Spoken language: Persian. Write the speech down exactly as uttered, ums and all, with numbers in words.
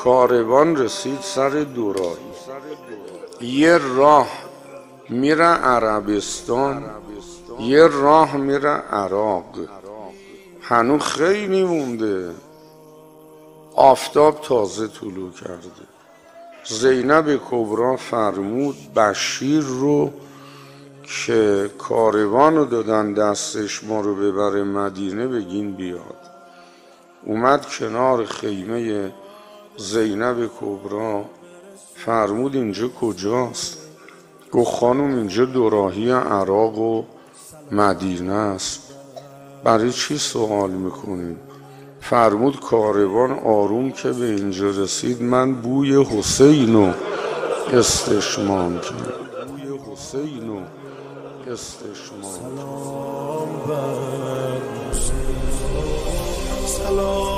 کاروان رسید سر دوراهی. یه راه میره عربستان، یه راه میره عراق. هنو خیلی مونده، آفتاب تازه طلوع کرده. زینب کبرا فرمود بشیر رو که کاروان رو دادن دستش ما رو ببره مدینه بگین بیاد. اومد کنار خیمه زینب کبرا، فرمود اینجا کجاست؟ گفت خانم اینجا دوراهی عراق و مدینه است. برای چی سوال میکنیم؟ فرمود کاروان آروم که به اینجا رسید من بوی حسین رو استشمام کرد. بوی حسین رو استشمام کرد.